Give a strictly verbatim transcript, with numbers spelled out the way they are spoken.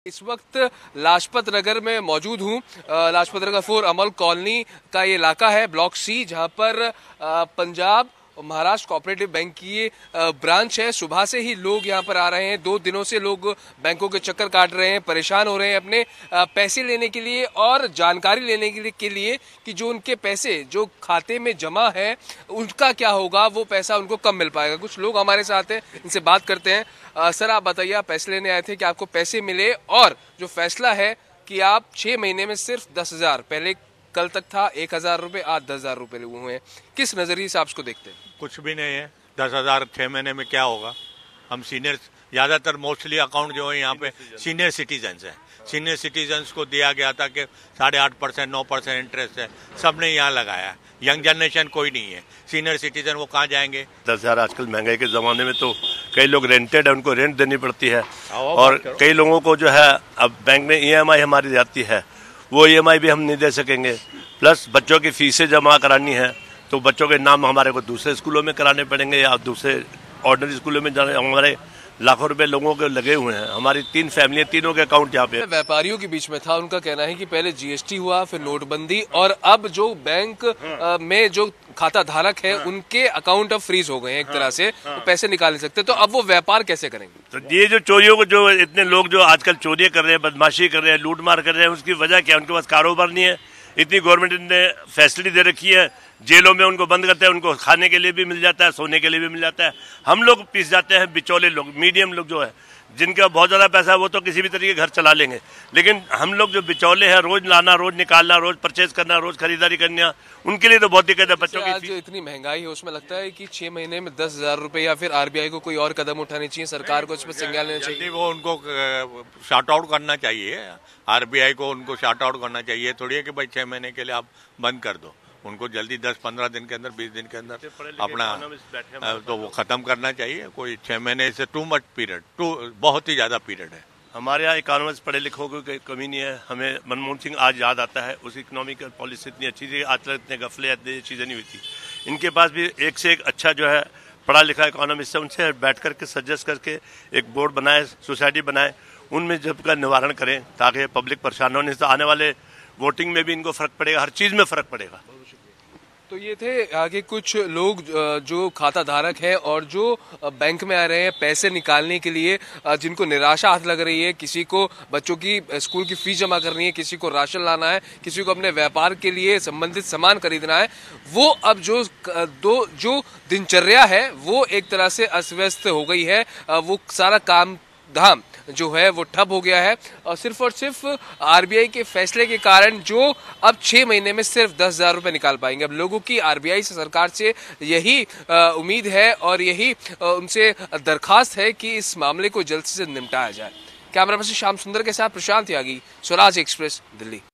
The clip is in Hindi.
इस वक्त लाजपत नगर में मौजूद हूँ। लाजपत नगर फोर अमल कॉलोनी का ये इलाका है, ब्लॉक सी, जहाँ पर पंजाब महाराष्ट्र कोऑपरेटिव बैंक की ब्रांच है। सुबह से ही लोग यहाँ पर आ रहे हैं। दो दिनों से लोग बैंकों के चक्कर काट रहे हैं, परेशान हो रहे हैं अपने पैसे लेने के लिए और जानकारी लेने के लिए कि जो उनके पैसे जो खाते में जमा है उनका क्या होगा, वो पैसा उनको कब मिल पाएगा। कुछ लोग हमारे साथ हैं, इनसे बात करते हैं। आ, सर आप बताइए, आप पैसे लेने आए थे कि आपको पैसे मिले, और जो फैसला है कि आप छह महीने में सिर्फ दस हजार, पहले कल तक था एक हजार रुपए, आज दस हजार रुपए हुए हैं, किस नजरिए से आप उसको देखते हैं? कुछ भी नहीं है। दस हजार छह महीने में क्या होगा। हम सीनियर, ज्यादातर मोस्टली अकाउंट जो है यहाँ पे सीनियर सिटीजन्स है। सीनियर सिटीजन्स को दिया गया था कि साढ़े आठ परसेंट नौ परसेंट इंटरेस्ट है, सबने यहाँ लगाया। यंग जनरेशन कोई नहीं है, सीनियर सिटीजन वो कहाँ जाएंगे। दस हजार आजकल महंगाई के जमाने में तो कई लोग रेंटेड है, उनको रेंट देनी पड़ती है, और कई लोगों को जो है अब बैंक में ई एम आई हमारी जाती है, वो ई एम आई भी हम नहीं दे सकेंगे। प्लस बच्चों की फीसें जमा करानी है, तो बच्चों के नाम हमारे को दूसरे स्कूलों में कराने पड़ेंगे या दूसरे ऑर्डिनरी स्कूलों में जाने। हमारे लाखों रुपए लोगों के लगे हुए हैं। हमारी तीन फैमिलियां, तीनों के अकाउंट यहाँ पे। व्यापारियों के बीच में था, उनका कहना है कि पहले जी एस टी हुआ, फिर नोटबंदी, और अब जो बैंक हाँ। में जो खाता धारक है हाँ। उनके अकाउंट अब फ्रीज हो गए हैं एक हाँ। तरह से हाँ। तो पैसे निकाल नहीं सकते, तो अब वो व्यापार कैसे करेंगे? तो ये जो चोरियों को, जो इतने लोग जो आजकल चोरियां कर रहे हैं, बदमाशी कर रहे हैं, लूट मार कर रहे हैं, उसकी वजह क्या? उनके पास कारोबार नहीं है। इतनी गवर्नमेंट ने फैसिलिटी दे रखी है, जेलों में उनको बंद करते हैं, उनको खाने के लिए भी मिल जाता है, सोने के लिए भी मिल जाता है। हम लोग पीस जाते हैं, बिचौले लोग, मीडियम लोग जो है, जिनका बहुत ज्यादा पैसा है, वो तो किसी भी तरीके घर चला लेंगे। लेकिन हम लोग जो बिचौले हैं, रोज लाना, रोज निकालना, रोज परचेज करना, रोज खरीदारी करना, उनके लिए तो बहुत दिक्कत है। बच्चों की जो इतनी महंगाई है, उसमें लगता है कि छह महीने में दस हजार रुपए, या फिर आरबीआई को कोई और कदम उठानी चाहिए, सरकार को इसमें संज्ञान लेना चाहिए। वो उनको शॉर्ट आउट करना चाहिए, आरबीआई को उनको शॉर्ट आउट करना चाहिए। थोड़ी है कि भाई छह महीने के लिए आप बंद कर दो, उनको जल्दी दस पंद्रह दिन के अंदर, बीस दिन के अंदर अपना तो वो खत्म करना चाहिए। कोई छह महीने से टू मच पीरियड, टू बहुत ही ज्यादा पीरियड है। हमारे यहाँ इकोनॉमिक्स पढ़े लिखों की कोई कमी नहीं है। हमें मनमोहन सिंह आज याद आता है, उसकी इकोनॉमिकल पॉलिसी इतनी अच्छी थी, आज तक इतने गफले इतनी चीजें नहीं हुई थी। इनके पास भी एक से एक अच्छा जो है पढ़ा लिखा इकोनॉमिस्ट है, उनसे बैठ करके सजेस्ट करके एक बोर्ड बनाए, सोसाइटी बनाए, उनमें जब का निवारण करें ताकि पब्लिक परेशान होने से आने वाले वोटिंग में भी इनको फर्क पड़ेगा, हर चीज में फर्क पड़ेगा। तो ये थे आगे कुछ लोग जो खाता धारक है और जो बैंक में आ रहे हैं पैसे निकालने के लिए, जिनको निराशा हाथ लग रही है। किसी को बच्चों की स्कूल की फीस जमा करनी है, किसी को राशन लाना है, किसी को अपने व्यापार के लिए संबंधित सामान खरीदना है। वो अब जो दो जो दिनचर्या है वो एक तरह से अस्त व्यस्त हो गई है। वो सारा काम धाम जो है वो ठप हो गया है, और सिर्फ और सिर्फ आरबीआई के फैसले के कारण जो अब छह महीने में सिर्फ दस हजार रुपए निकाल पाएंगे। अब लोगों की आरबीआई से, सरकार से यही उम्मीद है और यही उनसे दरखास्त है कि इस मामले को जल्द से जल्द निपटाया जाए। कैमरा पर्सन श्याम सुंदर के साथ प्रशांत त्यागी, स्वराज एक्सप्रेस, दिल्ली।